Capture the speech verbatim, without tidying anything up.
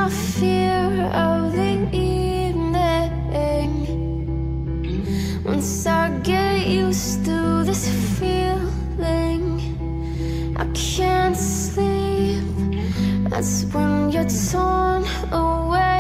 my fear of the evening. Once I get used to this feeling, I can't sleep. That's when you're torn away.